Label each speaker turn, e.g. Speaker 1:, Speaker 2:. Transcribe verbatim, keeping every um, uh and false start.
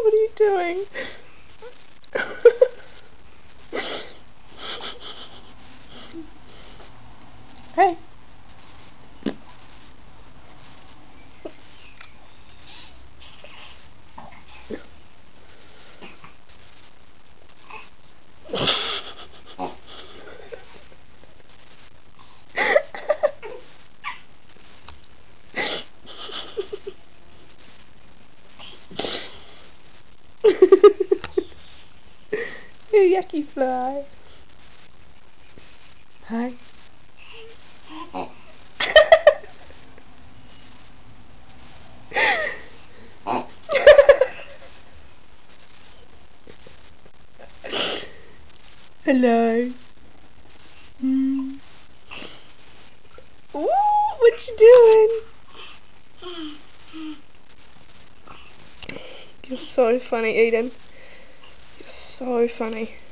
Speaker 1: What are you doing? Hey. You yucky fly. Hi. Hello. Mm. Ooh, what you doing? You're so funny, Eden. You're so funny.